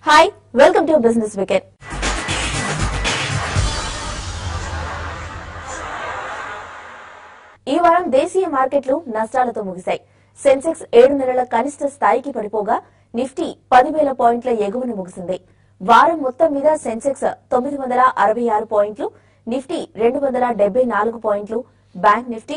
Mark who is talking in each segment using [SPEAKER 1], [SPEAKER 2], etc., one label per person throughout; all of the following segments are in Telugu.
[SPEAKER 1] Hi, welcome to Business Weekend. ఈ వారం దేశీయ మార్కెట్లు నష్టాలతో ముగిశాయి. సెన్సెక్స్ 7 నెలల కనిష్ట స్థాయికి పడిపోగా నిఫ్టీ 10,000 పాయింట్ల ఎగువన ముగిసింది. వారం మొత్తం మీద సెన్సెక్స్ 966 పాయింట్లు, నిఫ్టీ 274 పాయింట్లు, బ్యాంక్ నిఫ్టీ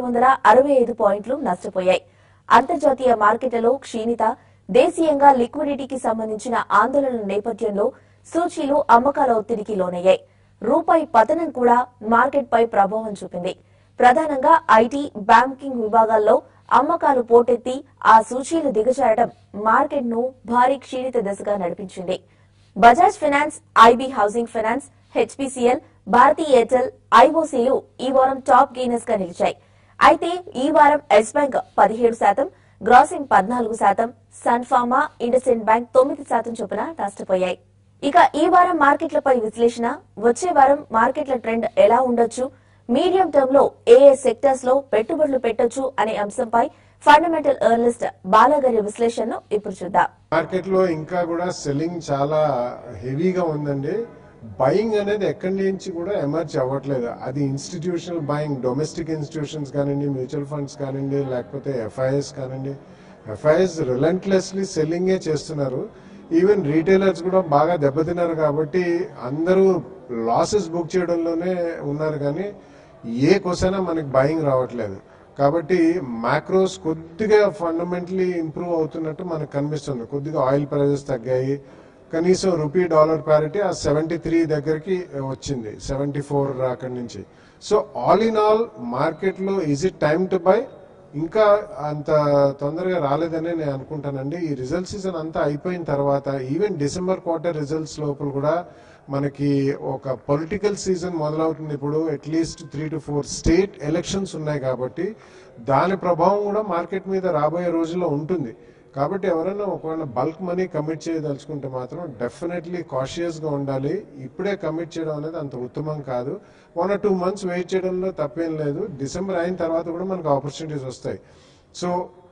[SPEAKER 1] 665 పాయింట్లు నష్టపోయాయి. అంతర్జాతీయ మార్కెట్లలో క్షీణిత, దేశీయంగా లిక్విడిటీకి సంబంధించిన ఆందోళనల నేపథ్యంలో సూచీలు అమ్మకాల ఒత్తిడికి లోనయ్యాయి. రూపాయి పతనం కూడా మార్కెట్పై ప్రభావం చూపింది. ప్రధానంగా ఐటీ, బ్యాంకింగ్ విభాగాల్లో అమ్మకాలు పోటెత్తి ఆ సూచీలు దిగజారడం మార్కెట్ను భారీ క్షీణిత దశగా నడిపించింది. Bajaj finance, IB housing finance, HPCL, Bharti Airtel, ఐఓసీలు ఈ వారం టాప్ గెయినర్స్ గా నిలిచాయి. అయితే ఈ వారం ఎస్ బ్యాంక్ 17%, గ్రాసింగ్ 14%, సన్ ఫార్మా, ఇండస్ఇండ్ బ్యాంక్ 9% చొప్పున నష్టపోయాయి. ఇక ఈ వారం మార్కెట్లపై విశ్లేషణ, వచ్చే వారం మార్కెట్ల ట్రెండ్ ఎలా ఉండొచ్చు, మీడియం టర్మ్ లో ఏ సెక్టర్స్ లో పెట్టుబడులు పెట్టొచ్చు అనే అంశంపై ఫండమెంటల్ అనలిస్ట్ బాలాగారి విశ్లేషణను ఇప్పుడు చూద్దాం.
[SPEAKER 2] మార్కెట్ లో ఇంకా కూడా సెల్లింగ్ చాలా హెవీగా ఉందండి. బయింగ్ అనేది ఎక్కడి నుంచి కూడా ఎమర్జ్ అవ్వట్లేదు. అది ఇన్స్టిట్యూషనల్ బయింగ్, డొమెస్టిక్ ఇన్స్టిట్యూషన్స్ కానివ్వండి, మ్యూచువల్ ఫండ్స్ కానివ్వండి, లేకపోతే ఎఫ్ఐఎస్ కానివ్వండి. ఎఫ్ఐఎస్ రిలెంట్లెస్లీ సెల్లింగే చేస్తున్నారు. ఈవెన్ రీటైలర్స్ కూడా బాగా దెబ్బతిన్నారు కాబట్టి అందరూ లాసెస్ బుక్ చేయడంలోనే ఉన్నారు, కానీ ఏ కోసైనా మనకి బయింగ్ రావట్లేదు. కాబట్టి మ్యాక్రోస్ కొద్దిగా ఫండమెంటలీ ఇంప్రూవ్ అవుతున్నట్టు మనకు కనిపిస్తుంది. కొద్దిగా ఆయిల్ ప్రైజెస్ తగ్గాయి, కనీసం రూపీ డాలర్ ప్యారిటీ ఆ 73 దగ్గరికి వచ్చింది, 74 అక్కడి నుంచి. So all in all market లో is it time to buy? ఇంకా అంత తొందరగా రాలేదని నేను అనుకుంటానండి. ఈ రిజల్ట్ సీజన్ అంతా అయిపోయిన తర్వాత ఈవెన్ డిసెంబర్ క్వార్టర్ రిజల్ట్స్ లోపల కూడా మనకి ఒక పొలిటికల్ సీజన్ మొదలవుతుంది. ఇప్పుడు అట్లీస్ట్ 3 to 4 స్టేట్ ఎలక్షన్స్ ఉన్నాయి కాబట్టి దాని ప్రభావం కూడా మార్కెట్ మీద రాబోయే రోజుల్లో ఉంటుంది. కాబట్టి ఎవరైనా ఒకవేళ బల్క్ మనీ కమిట్ చేయదలుచుకుంటే మాత్రం డెఫినెట్లీ కాషియస్ గా ఉండాలి. ఇప్పుడే కమిట్ చేయడం అనేది అంత ఉత్తమం కాదు. 1 or 2 months వెయిట్ చేయడంలో తప్పేం లేదు. డిసెంబర్ అయిన తర్వాత కూడా మనకు ఆపర్చునిటీస్ వస్తాయి. సో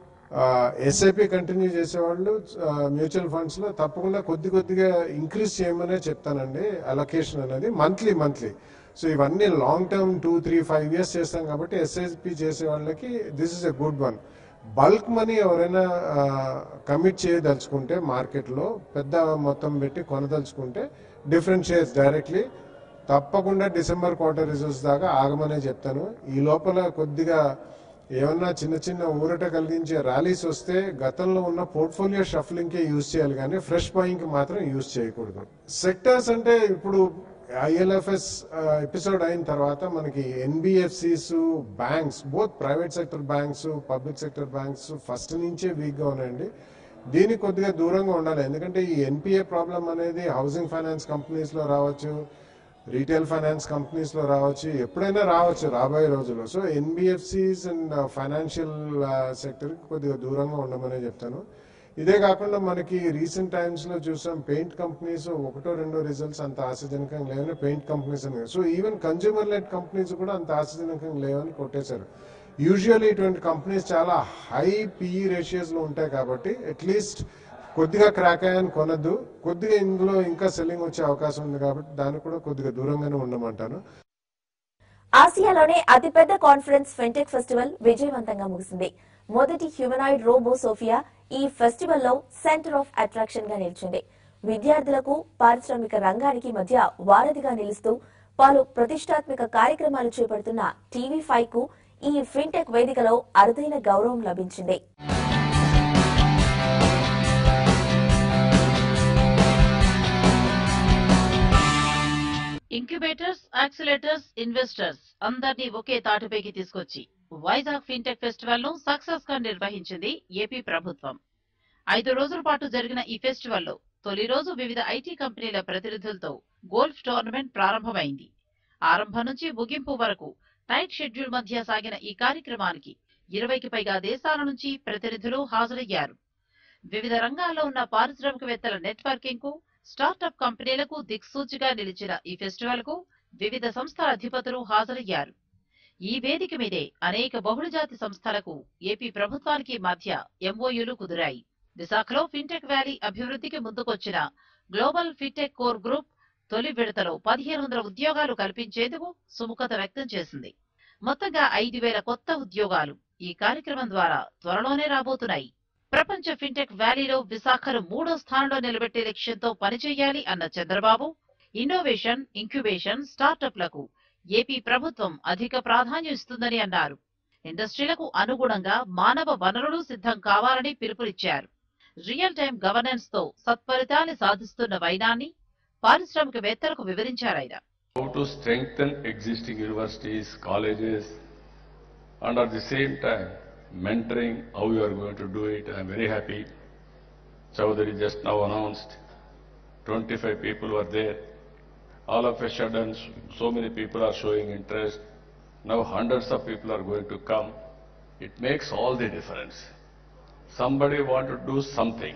[SPEAKER 2] ఎస్ఐపి కంటిన్యూ చేసేవాళ్ళు మ్యూచువల్ ఫండ్స్ లో తప్పకుండా కొద్దిగా ఇంక్రీజ్ చేయమనే చెప్తానండి అలొకేషన్ అనేది మంత్లీ. సో ఇవన్నీ లాంగ్ టర్మ్ 2, 3, 5 years చేస్తాం కాబట్టి ఎస్ఐపి చేసే వాళ్ళకి this is a good one. Bulk money ఎవరైనా కమిట్ చేయదలుచుకుంటే మార్కెట్లో పెద్ద మొత్తం పెట్టి కొనదలుచుకుంటే డిఫరెంట్ షేర్స్ డైరెక్ట్లీ తప్పకుండా డిసెంబర్ క్వార్టర్ రిజల్ట్స్ దాకా ఆగమనే చెప్తాను. ఈ లోపల కొద్దిగా ఏమన్నా చిన్న ఊరట కలిగించే ర్యాలీస్ వస్తే గతంలో ఉన్న పోర్ట్ఫోలియో షఫ్లింగ్కే యూజ్ చేయాలి, కానీ ఫ్రెష్ బయింగ్ కి మాత్రం యూజ్ చేయకూడదు. సెక్టర్స్ అంటే ఇప్పుడు ఐఎల్ఎఫ్ఎస్ ఎపిసోడ్ అయిన తర్వాత మనకి NBFCs, banks, both private sector banks, public sector banks first నుంచే వీక్ గా ఉన్నాయండి. దీనికి కొద్దిగా దూరంగా ఉండాలి. ఎందుకంటే ఈ ఎన్పిఏ ప్రాబ్లం అనేది హౌసింగ్ ఫైనాన్స్ కంపెనీస్ లో రావచ్చు, రీటైల్ ఫైనాన్స్ కంపెనీస్ లో రావచ్చు, ఎప్పుడైనా రావచ్చు రాబోయే రోజుల్లో. So NBFCs and financial sector కొద్దిగా దూరంగా ఉండమనే చెప్తాను. ఇదే కాకుండా మనకి రీసెంట్ టైమ్స్ లో చూసాం పెయింట్ కంపెనీస్ 1-2 రిజల్ట్స్ అంత ఆశాజనకంగా లేవని పెయింట్ కంపెనీస్ అని. So even consumer led companies కూడా అంత ఆశాజనకంగా లేవని కొట్టేశారు. యూజువల్లీ ఇటువంటి కంపెనీస్ చాలా హై పిఈ రేషియోస్ లో ఉంటాయి కాబట్టి అట్లీస్ట్ కొద్దిగా క్రాక్ అయ్యాని కొనద్దు. కొద్దిగా ఇందులో ఇంకా సెల్లింగ్ వచ్చే అవకాశం ఉంది కాబట్టి దానికి కూడా కొద్దిగా దూరంగానే ఉండమంటాను.
[SPEAKER 1] ఆసియాలోనే అతిపెద్ద కాన్ఫరెన్స్ ఫిన్టెక్ ఫెస్టివల్ విజయవంతంగా ముగిసింది. మొదటి హ్యూమనాయిడ్ రోబో సోఫియా ఈ ఫెస్టివల్ లో సెంటర్ ఆఫ్ అట్రాక్షన్ గా నిలిచింది. విద్యార్థులకు, పారిశ్రామిక రంగానికి మధ్య వారధిగా నిలుస్తూ పలు ప్రతిష్టాత్మక కార్యక్రమాలు చేపడుతున్న TV5 కు ఈ ఫిన్టెక్ వేదికలో అరుదైన గౌరవం లభించింది.
[SPEAKER 3] ఇంక్యుబేటర్స్, యాక్సిలేటర్స్, ఇన్వెస్టర్స్ అందరినీ ఒకే తాటిపైకి తీసుకొచ్చి వైజాగ్ ఫిన్టెక్ ఫెస్టివల్ ను సక్సెస్ గా నిర్వహించింది ఏపీ ప్రభుత్వం. 5 రోజుల పాటు జరిగిన ఈ ఫెస్టివల్లో తొలి రోజు వివిధ ఐటీ కంపెనీల ప్రతినిధులతో గోల్ఫ్ టోర్నమెంట్ ప్రారంభమైంది. ఆరంభం నుంచి ముగింపు వరకు టైట్ షెడ్యూల్ మధ్య సాగిన ఈ కార్యక్రమానికి 20కి పైగా దేశాల నుంచి ప్రతినిధులు హాజరయ్యారు. వివిధ రంగాల్లో ఉన్న పారిశ్రామికవేత్తల నెట్వర్కింగ్ కు, స్టార్టప్ కంపెనీలకు దిక్సూచిగా నిలిచిన ఈ ఫెస్టివల్ కు వివిధ సంస్థల అధిపతులు హాజరయ్యారు. ఈ వేదిక మీదే అనేక బహుళజాతి సంస్థలకు ఏపీ ప్రభుత్వానికి మధ్య ఎంఓయూలు కుదిరాయి. విశాఖలో ఫిన్టెక్ వ్యాలీ అభివృద్ధికి ముందుకొచ్చిన గ్లోబల్ ఫిన్టెక్ కోర్ గ్రూప్ తొలి విడతలో 1500 ఉద్యోగాలు కల్పించేందుకు సుముఖత వ్యక్తం చేసింది. మొత్తంగా 5000 కొత్త ఉద్యోగాలు ఈ కార్యక్రమం ద్వారా త్వరలోనే రాబోతున్నాయి. ప్రపంచ ఫిన్టెక్ వ్యాలీలో విశాఖను 3వ స్థానంలో నిలబెట్టే లక్ష్యంతో పనిచేయాలి అన్న చంద్రబాబు, ఇన్నోవేషన్, ఇంక్యుబేషన్, స్టార్టప్లకు ఏపీ ప్రభుత్వం అధిక ప్రాధాన్యం ఇస్తుందని అన్నారు. ఇండస్ట్రీలకు అనుగుణంగా మానవ వనరులు సిద్ధం కావాలని పిలుపునిచ్చారు. రియల్ టైం గవర్నెన్స్ తో సత్ఫలితాన్ని సాధిస్తున్న వైనాన్ని పారిశ్రామికవేత్తలకు వివరించారాయన.
[SPEAKER 4] How to strengthen existing universities, colleges, and at the same time mentoring, how you are going to do it. I am very happy. Chaudhary just now announced 25 people were there. All of a sudden, so many people are showing interest. Now hundreds of people are going to come. It makes all the difference. Somebody want to do something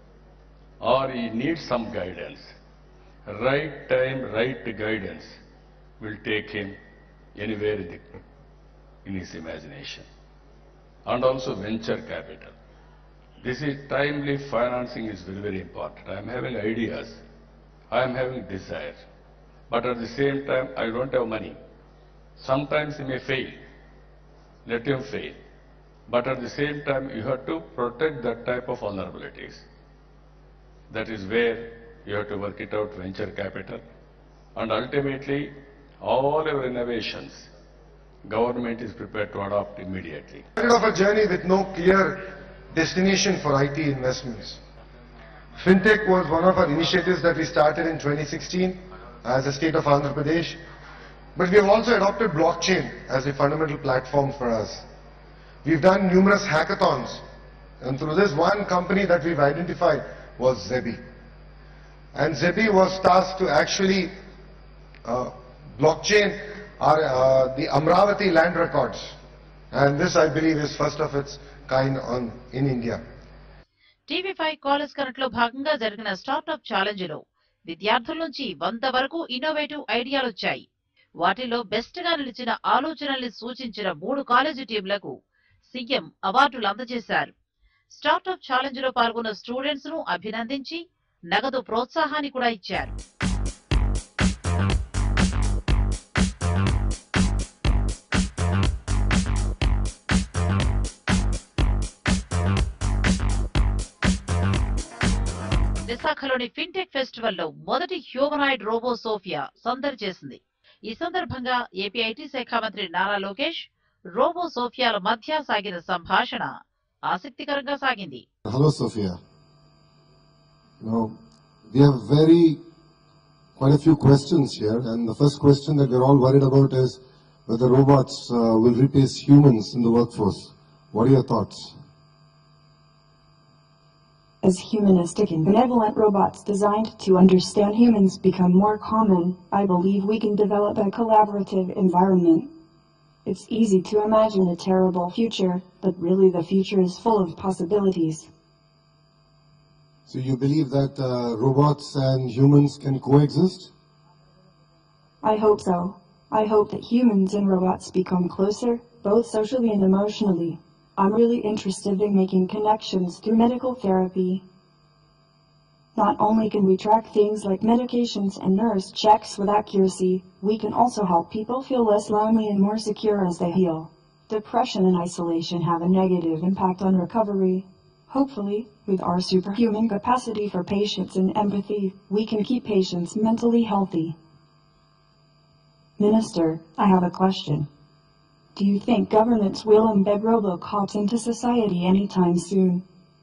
[SPEAKER 4] or he needs some guidance. Right time, right guidance will take him anywhere in his imagination. And also venture capital. This is timely financing is very, very important. I am having ideas. I am having desire. But at the same time, I don't have money. Sometimes he may fail. Let him fail. But at the same time, you have to protect that type of vulnerabilities. That is where you have to work it out, venture capital. And ultimately, all our innovations, government is prepared to adopt immediately.
[SPEAKER 5] Started off a journey with no clear destination for IT investments. Fintech was one of our initiatives that we started in 2016 as a state of Andhra Pradesh. But we have also adopted blockchain as a fundamental platform for us. We've done numerous hackathons, and through this one company that we've identified was Zebi. And Zebi was tasked to actually blockchain the Amravati land records. And this, I believe, is first of its kind in India.
[SPEAKER 3] TV5 college current లో భాగంగా జరిగిన స్టార్టప్ ఛాలెంజ్ లో విద్యార్థుల నుంచి 100 వరకు ఇన్నోవేటివ్ ఐడియాలు వచ్చాయి. వాటిలో బెస్ట్ గా నిలిచిన ఆలోచనల్ని సూచించిన 3 కాలేజీ టీంలకు సీఎం అవార్డులు అందజేశారు. స్టార్టప్ ఛాలెంజ్ లో పాల్గొన్న స్టూడెంట్స్ ను అభినందించి నగదు ప్రోత్సాహాన్ని కూడా ఇచ్చారు. విశాఖలోని ఫిన్టెక్ ఫెస్టివల్ లో మొదటి హ్యూమనాయిడ్ రోబో సోఫియా సందడి చేసింది. ఈ సందర్భంగా ఏపీ ఐటీ శాఖ మంత్రి నారా లోకేష్, రోబో సోఫియాల మధ్య సాగిన సంభాషణ ఆసక్తికరంగా సాగింది.
[SPEAKER 6] Hello Sophia. We have quite a few questions here, and the first question that we're all worried about is whether robots will replace humans in the workforce. What are your thoughts?
[SPEAKER 7] As humanistic and benevolent robots designed to understand humans become more common, I believe we can develop a collaborative environment. It's easy to imagine a terrible future, but really the future is full of possibilities.
[SPEAKER 6] So you believe that robots and humans can coexist?
[SPEAKER 7] I hope so. I hope that humans and robots become closer, both socially and emotionally. I'm really interested in making connections through medical therapy. Not only can we track things like medications and nurse checks with accuracy, we can also help people feel less lonely and more secure as they heal. Depression and isolation have a negative impact on recovery. Hopefully, with our superhuman capacity for patience and empathy, we can keep patients mentally healthy. Minister, I have a question. Do you think governments will embed robocops into society anytime soon?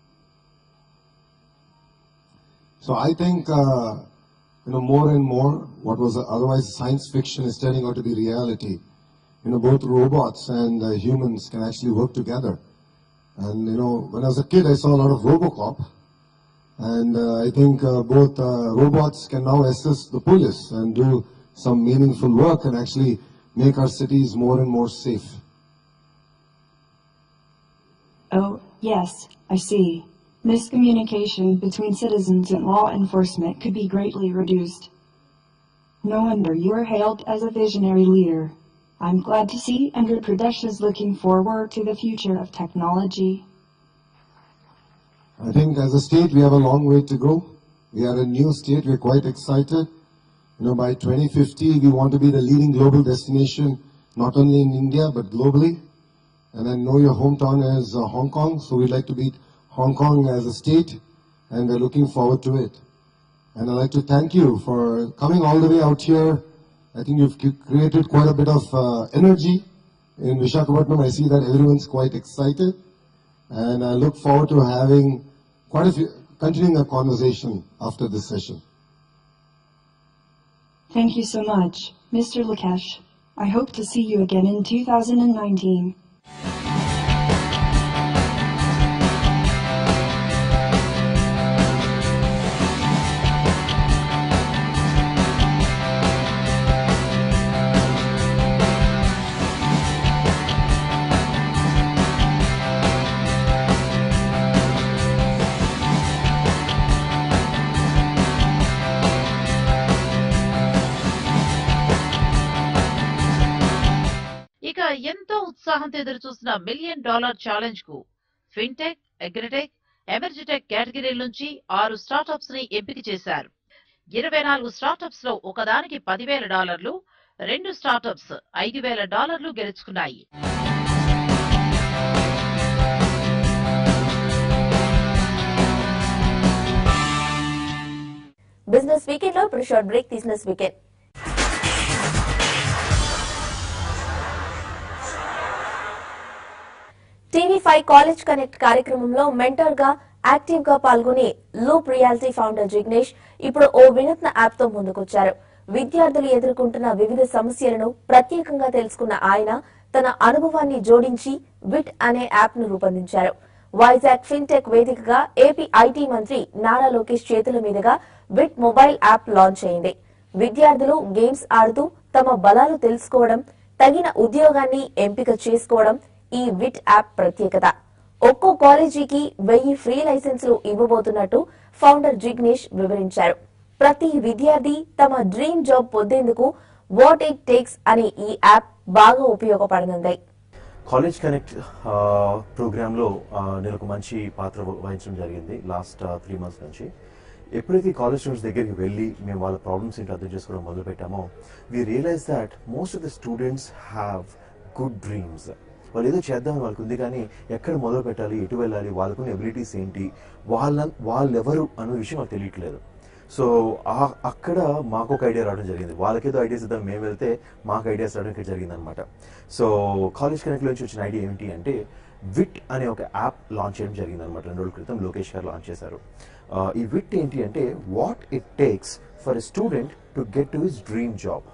[SPEAKER 6] So I think, more and more, what was otherwise science fiction is turning out to be reality. Both robots and humans can actually work together. And, when I was a kid, I saw a lot of Robocop. And I think both robots can now assist the police and do some meaningful work and actually make our cities more and more safe.
[SPEAKER 7] Oh, yes, I see. Miscommunication between citizens and law enforcement could be greatly reduced. No wonder you are hailed as a visionary leader. I'm glad to see Andhra Pradesh is looking forward to the future of technology.
[SPEAKER 6] I think as a state we have a long way to go. We are a new state. We're quite excited. By 2050, we want to be the leading global destination, not only in India, but globally. And I know your hometown is Hong Kong, so we'd like to beat Hong Kong as a state, and we're looking forward to it. And I'd like to thank you for coming all the way out here. I think you've created quite a bit of energy in Visakhapatnam. I see that everyone's quite excited. And I look forward to having continuing a conversation after this session.
[SPEAKER 7] Thank you so much, Mr. Lakesh. I hope to see you again in 2019.
[SPEAKER 3] ఎంతో ఉత్సాహంతో ఎదురు చూసిన $1 మిలియన్ ఛాలెంజ్ కు ఫిన్టెక్, అగ్రిటెక్, ఎమర్జిటెక్ కేటగిరీల నుంచి 6 స్టార్టప్స్ ని ఎంపిక చేశారు. 24 స్టార్టప్స్ లో ఒకదానికి $10,000, 2 స్టార్టప్స్ $5,000 గెలుచుకున్నాయి.
[SPEAKER 1] బిజినెస్ వీకెండ్ లో ఇప్పుడు short break. Business weekend TV5 college connect కార్యక్రమంలో మెంటర్ గా యాక్టివ్ గా పాల్గొని లూప్ రియాలిటీ ఫౌండర్ జిగ్నేష్ ఇప్పుడు ఓ వినూత్న యాప్ తో ముందుకొచ్చారు. విద్యార్థులు ఎదుర్కొంటున్న వివిధ సమస్యలను ప్రత్యేకంగా తెలుసుకున్న ఆయన తన అనుభవాన్ని జోడించి విట్ అనే యాప్ ను రూపొందించారు. వైజాగ్ ఫిన్టెక్ వేదికగా ఏపీ ఐటీ మంత్రి నారా లోకేష్ చేతుల మీదుగా విట్ మొబైల్ యాప్ లాంచ్ అయింది. విద్యార్థులు గేమ్స్ ఆడుతూ తమ బలాలు తెలుసుకోవడం, తగిన ఉద్యోగాన్ని ఎంపిక చేసుకోవడం ఈ విట్ యాప్ ప్రత్యేకత. ఒక్కో కాలేజీకి 1000 ఫ్రీ లైసెన్సులు ఇవ్వబోతున్నట్టు ఫౌండర్ జిగ్నేష్ వివరించారు. ప్రతి విద్యార్థి తమ డ్రీమ్ జాబ్ పొందేందుకు వాట్ ఇట్ టేక్స్ అనే ఈ యాప్ బాగా ఉపయోగపడనుంది.
[SPEAKER 8] కాలేజ్ కనెక్ట్ ప్రోగ్రామ్ లో నేను ఒక మంచి పాత్ర వహించడం జరిగింది లాస్ట్ 3 months నుంచి. ఎప్పుడైతే కాలేజ్ స్టూడెంట్స్ దగ్గరికి వెళ్ళి మేము వాళ్ళ ప్రాబ్లమ్స్ ఏంటో అర్థం చేసుకోవడం మొదలు పెట్టామో, we realize that most of the students have good dreams. వాళ్ళు ఏదో చేద్దామని వాళ్ళకు ఉంది, కానీ ఎక్కడ మొదలు పెట్టాలి, ఎటు వెళ్ళాలి, వాళ్ళకున్న ఎబిలిటీస్ ఏంటి, వాళ్ళెవరు అన్న విషయం మాకు తెలియట్లేదు. సో అక్కడ మాకు ఒక ఐడియా రావడం జరిగింది. వాళ్ళకేదో ఐడియాస్ ఇద్దాం మేము వెళ్తే మాకు ఐడియాస్ రావడం ఇక్కడ జరిగింది అనమాట. సో కాలేజ్ కనెక్ట్ నుంచి వచ్చిన ఐడియా ఏంటి అంటే విట్ అనే ఒక యాప్ లాంచ్ చేయడం జరిగింది అనమాట. 2 రోజుల క్రితం లోకేష్ గారు లాంచ్ చేశారు. ఈ విట్ ఏంటి అంటే what it takes for a student to get to his dream job.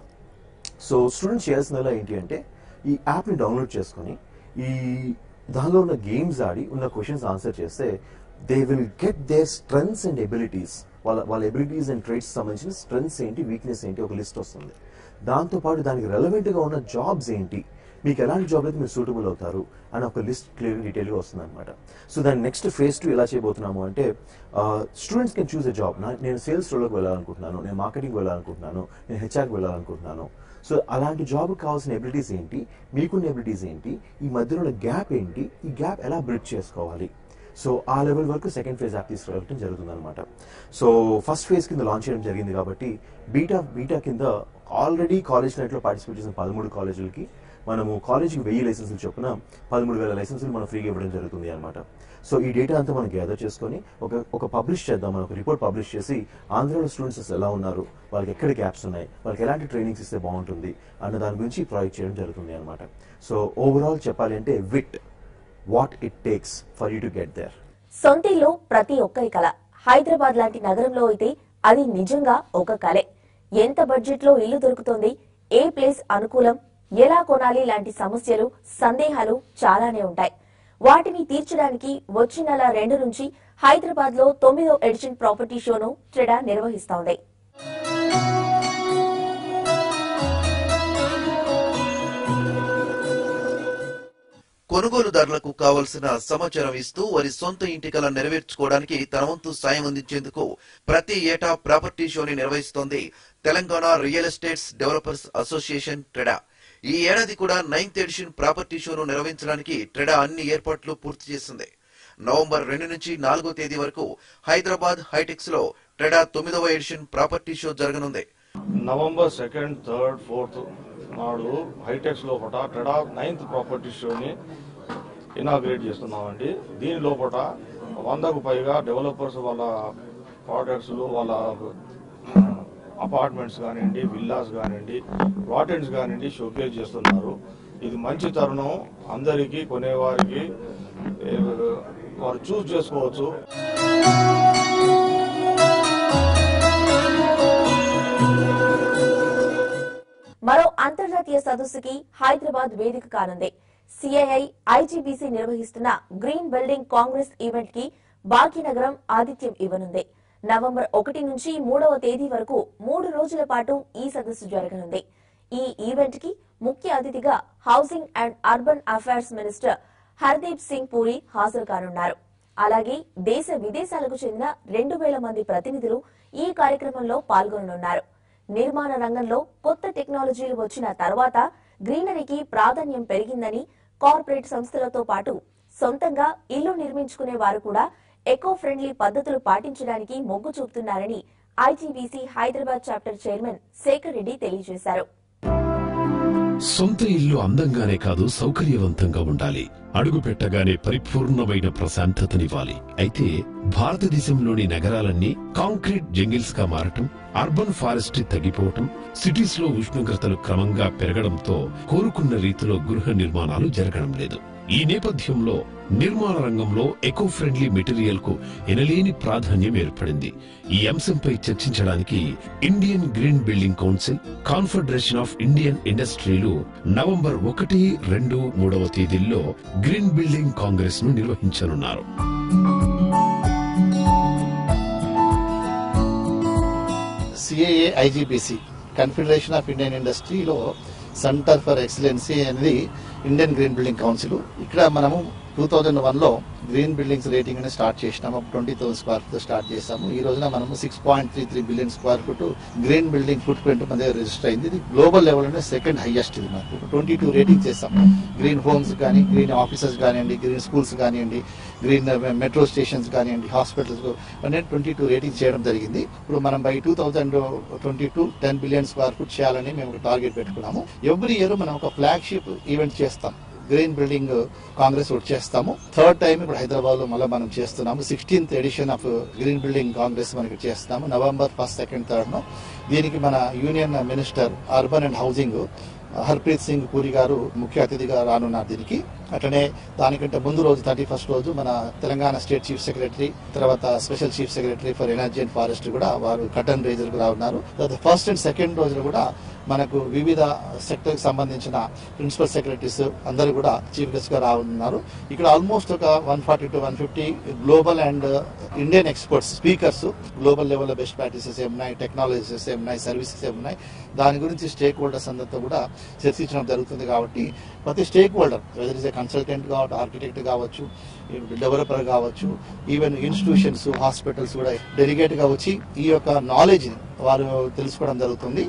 [SPEAKER 8] So students చేయాల్సిందలా ఏంటి అంటే ఈ యాప్ని డౌన్లోడ్ చేసుకొని ఈ దానిలో ఉన్న గేమ్స్ ఆడి ఉన్న క్వశ్చన్స్ ఆన్సర్ చేస్తే they will get their strengths and abilities. వాళ్ళ ఎబిలిటీస్ అండ్ ట్రేడ్స్ సంబంధించిన స్ట్రెంగ్స్ ఏంటి, వీక్నెస్ ఏంటి ఒక లిస్ట్ వస్తుంది. దాంతోపాటు దానికి రెలవెంట్గా ఉన్న జాబ్స్ ఏంటి, మీకు ఎలాంటి జాబ్ అయితే మీరు సూటబుల్ అవుతారు అని ఒక లిస్ట్ క్లియర్ డీటెయిల్గా వస్తుంది అనమాట. సో దాని నెక్స్ట్ phase 2 ఎలా చేయబోతున్నాము అంటే students can choose a job. నేను సేల్స్ రోల్లోకి వెళ్ళాలనుకుంటున్నాను, నేను మార్కెటింగ్ వెళ్ళాలనుకుంటున్నాను, నేను హెచ్ఆర్కి వెళ్ళాలనుకుంటున్నాను. సో అలాంటి జాబ్కి కావాల్సిన ఎబిలిటీస్ ఏంటి, మీకున్న ఎబిలిటీస్ ఏంటి, ఈ మధ్యలో గ్యాప్ ఏంటి, ఈ గ్యాప్ ఎలా బ్రిడ్జ్ చేసుకోవాలి. సో ఆ లెవెల్ వరకు సెకండ్ ఫేజ్ యాప్ తీసుకురావడం జరుగుతుంది అనమాట. సో ఫస్ట్ ఫేజ్ కింద లాంచ్ చేయడం జరిగింది కాబట్టి బీటా కింద ఆల్రెడీ కాలేజ్ నైట్లో పార్టిసిపేట్ చేసిన 13 కాలేజీలకి మనము కాలేజీకి 1000 లైసెన్సులు చొప్పున 13,000 లైసెన్సులు మనం ఫ్రీగా ఇవ్వడం జరుగుతుంది అనమాట. సో ఈ డేటా అంతా మనం గ్యాదర్ చేసుకొని ఒక పబ్లిష్ చేద్దాం, మనం ఒక రిపోర్ట్ పబ్లిష్ చేసి ఆంధ్రాలో స్టూడెంట్స్ ఎలా ఉన్నారు, వాళ్ళకి ఎక్కడ గ్యాప్స్ ఉన్నాయి, వాళ్ళకి ఎలాంటి ట్రైనింగ్స్ ఇస్తే బాగుంటుంది అన్న దాని గురించి ప్రాజెక్ట్ చేయడం జరుగుతుంది అనమాట. సో ఓవరాల్ చెప్పాలి అంటే విట్ what it takes for you to get there.
[SPEAKER 1] సొంతిల్లు ప్రతి ఒక్కరి కల. హైదరాబాద్ లాంటి నగరంలో అయితే అది నిజంగా ఒక కలే. ఎంత బడ్జెట్ లో ఇల్లు దొరుకుతుంది, ఏ ప్లేస్ అనుకూలం, ఎలా కొనాలి లాంటి సమస్యలు, సందేహాలు చాలానే ఉంటాయి. వాటిని తీర్చడానికి వచ్చే నెల 2 నుంచి హైదరాబాద్ లో 9వ ఎడిషన్ ప్రాపర్టీ షోను ట్రెడా నిర్వహిస్తోంది.
[SPEAKER 9] కొనుగోలుదారులకు కావలసిన సమాచారం ఇస్తూ వారి సొంత ఇంటి కల నెరవేర్చుకోవడానికి తన వంతు సాయం అందించేందుకు ప్రతి ఏటా ప్రాపర్టీ షోని నిర్వహిస్తోంది Telangana real estates developers association TREDA. ఈ ఏడాది కూడా 9th ఎడిషన్ ప్రాపర్టీ షోను నిర్వహించడానికి ట్రెడా అన్ని ఏర్పాట్లు పూర్తి చేసింది. నవంబర్ 2 నుంచి 4వ తేదీ వరకు హైదరాబాద్ హైటెక్స్ లో ట్రెడా 9వ ఎడిషన్ ప్రాపర్టీ షో జరగనుంది.
[SPEAKER 10] నవంబర్ 2nd, 3rd, 4th నాడు హైటెక్స్ లోపల ట్రెడా 9th ప్రాపర్టీ షోని ఇనాగ్రేట్ చేస్తున్నామండి. దీని లోపల 100కు పైగా డెవలపర్స్ వాళ్ళ ప్రాడక్ట్స్, వాళ్ళ అపార్ట్మెంట్స్ కానివ్వండి, విల్లాస్ కానివ్వండి, ప్లాటెంట్స్ కానివ్వండి షోకేస్ చేస్తున్నారు. ఇది మంచి తరుణం, అందరికీ కొనేవారికి వారు చూస్ చేసుకోవచ్చు.
[SPEAKER 1] మరో అంతర్జాతీయ సదస్సుకి హైదరాబాద్ వేదిక కానుంది. సిఐఐ, ఐజీబీసీ నిర్వహిస్తున్న గ్రీన్ బిల్డింగ్ కాంగ్రెస్ ఈవెంట్ కి భాగ్యనగరం ఆతిథ్యం ఇవ్వనుంది. నవంబర్ 1 నుంచి 3వ తేదీ వరకు 3 రోజుల పాటు ఈ సదస్సు జరగనుంది. ఈ ఈవెంట్ కి ముఖ్య అతిథిగా housing and urban affairs minister Hardeep Singh Puri హాజరు కానున్నారు. అలాగే దేశ విదేశాలకు చెందిన 2000 మంది ప్రతినిధులు ఈ కార్యక్రమంలో పాల్గొననున్నారు. నిర్మాణ రంగంలో కొత్త టెక్నాలజీలు వచ్చిన తర్వాత గ్రీనరీకి ప్రాధాన్యం పెరిగిందని, కార్పొరేట్ సంస్థలతో పాటు సొంతంగా ఇల్లు నిర్మించుకునే వారు కూడా ఎకో ఫ్రెండ్లీ పద్ధతులు పాటించడానికి మొగ్గు చూపుతున్నారని IGBC Hyderabad chapter chairman Shekar Reddy తెలియజేశారు.
[SPEAKER 11] సొంత ఇల్లు అందంగానే కాదు, సౌకర్యవంతంగా ఉండాలి. అడుగు పెట్టగానే పరిపూర్ణమైన ప్రశాంతతనివ్వాలి. అయితే భారతదేశంలోని నగరాలన్నీ కాంక్రీట్ జంగిల్స్ గా మారటం, అర్బన్ ఫారెస్ట్రీ తగ్గిపోవటం, సిటీస్ లో ఉష్ణోగ్రతలు క్రమంగా పెరగడంతో కోరుకున్న రీతిలో గృహ నిర్మాణాలు జరగడం లేదు. ఈ నేపథ్యంలో నిర్మాణ రంగంలో ఎకో ఫ్రెండ్లీ మెటీరియల్ కు ఎనలేని ప్రాధాన్యం ఏర్పడింది. ఈ అంశంపై చర్చించడానికి Indian green building council, confederation of Indian ఇండస్ట్రీలు నవంబర్ 1, 2, 3వ తేదీల్లో గ్రీన్ బిల్డింగ్ కాంగ్రెస్ ను నిర్వహించనున్నారు.
[SPEAKER 12] CII, IGBC, confederation of Indian ఇండస్ట్రీలో సెంటర్ ఫర్ ఎక్సలెన్సీ అనేది ఇండియన్ గ్రీన్ బిల్డింగ్ కౌన్సిల్. ఇక్కడ మనము 2001లో గ్రీన్ బిల్డింగ్స్ రేటింగ్ అనేది స్టార్ట్ చేసినాము. 20,000 స్క్వేర్ ఫీట్ స్టార్ట్ చేసాము. ఈ రోజున మనము 6.33 billion square feet green building footprint మన దగ్గర రిజిస్టర్ అయింది. ఇది గ్లోబల్ లెవెల్ అనేది సెకండ్ హైయెస్ట్. ఇది మనకు 22 రేటింగ్ చేసాము. గ్రీన్ హోమ్స్ కానీ, గ్రీన్ ఆఫీసెస్ కానివ్వండి, గ్రీన్ స్కూల్స్ కానివ్వండి, గ్రీన్ మెట్రో స్టేషన్స్ కానివ్వండి, హాస్పిటల్స్ అనేది 22 రేటింగ్ చేయడం జరిగింది. ఇప్పుడు మనం బై 2022 10 బిలియన్ స్క్వేర్ ఫీట్ చేయాలని మేము టార్గెట్ పెట్టుకున్నాము. ఎవ్రీ ఇయర్ మనం ఒక ఫ్లాగ్షిప్ ఈవెంట్ చేస్తాం. గ్రీన్ బిల్డింగ్ కాంగ్రెస్ ఒకటి చేస్తాము. 3rd టైం ఇప్పుడు హైదరాబాద్ లో మళ్ళీ మనం చేస్తున్నాము. 16th edition of green building congress మనకి చేస్తున్నాము నవంబర్ 1, 2, 3 దీనికి మన union minister urban and housing Harpreet Singh Puri garu ముఖ్య అతిథిగా రానున్నారు దీనికి. అట్లనే దానికంటే ముందు రోజు 31st రోజు మన తెలంగాణ స్టేట్ చీఫ్ సెక్రటరీ, తర్వాత special chief secretary for energy and forest కూడా వారు కర్టన్ రైజర్ గా రానున్నారు. తర్వాత 1st and 2nd రోజులు కూడా మనకు వివిధ సెక్టర్ కి సంబంధించిన ప్రిన్సిపల్ సెక్రటరీస్ అందరూ కూడా చీఫ్ గెస్ట్ గా రానున్నారు. ఇక్కడ ఆల్మోస్ట్ ఒక 140 to 150 global and Indian experts speakers, global level best practices ఏమున్నాయి, టెక్నాలజీస్ ఏమున్నాయి, సర్వీసెస్ ఏమున్నాయి, దాని గురించి స్టేక్ హోల్డర్స్ అందరితో కూడా చర్చించడం జరుగుతుంది. కాబట్టి ప్రతి stakeholder, whether is a consultant కావచ్చు, ఆర్కిటెక్ట్ కావచ్చు, డెవలపర్ కావచ్చు, ఈవెన్ ఇన్స్టిట్యూషన్స్, హాస్పిటల్స్ కూడా డెలిగేట్ గా వచ్చి ఈ యొక్క నాలెడ్జ్ వారు తెలుసుకోవడం జరుగుతుంది.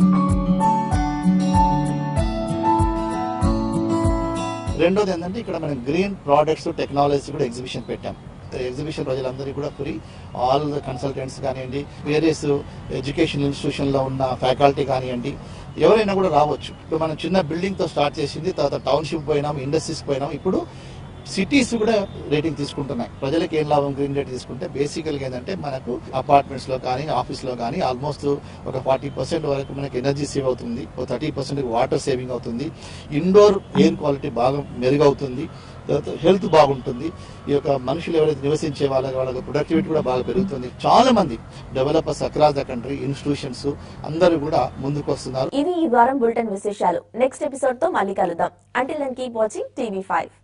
[SPEAKER 12] రెండోది ఏంటంటే ఇక్కడ మనం గ్రీన్ ప్రోడక్ట్స్, టెక్నాలజీ కూడా ఎగ్జిబిషన్ పెట్టాం. ఎగ్జిబిషన్ ప్రజలందరికీ కూడా ఫ్రీ. ఆల్ ద కన్సల్టెంట్స్ కానివ్వండి, వేరియస్ ఎడ్యుకేషన్ ఇన్స్టిట్యూషన్ లో ఉన్న ఫ్యాకల్టీ కానివ్వండి, ఎవరైనా కూడా రావచ్చు. ఇప్పుడు మనం చిన్న బిల్డింగ్ తో స్టార్ట్ చేసింది, తర్వాత టౌన్షిప్ పోయినాం, ఇండస్ట్రీస్ పోయినాం, ఇప్పుడు సిటీస్ కూడా రేటింగ్ తీసుకుంటున్నాయి. ప్రజలకు ఏం లాభం గ్రీన్ రేట్ తీసుకుంటే బేసికల్ గా ఏంటంటే మనకు అపార్ట్మెంట్స్ లో కానీ, ఆఫీస్ లో కానీ ఆల్మోస్ట్ ఒక 40% వరకు మనకి ఎనర్జీ సేవ్ అవుతుంది, 30% వాటర్ సేవింగ్ అవుతుంది, ఇండోర్ ఎయిర్ క్వాలిటీ బాగా మెరుగవుతుంది, హెల్త్ బాగుంటుంది. ఈ యొక్క మనుషులు ఎవరైతే నివసించే వాళ్ళకి ప్రొడక్టివిటీ కూడా బాగా పెరుగుతుంది. చాలా మంది developers across the country, institutions అందరూ కూడా ముందుకు వస్తున్నారు.
[SPEAKER 1] ఇది ఈ వారం బులెటిన్ విశేషాలు. నెక్స్ట్ ఎపిసోడ్ తో మళ్ళీ కలుద్దాం. Until then keep watching TV5.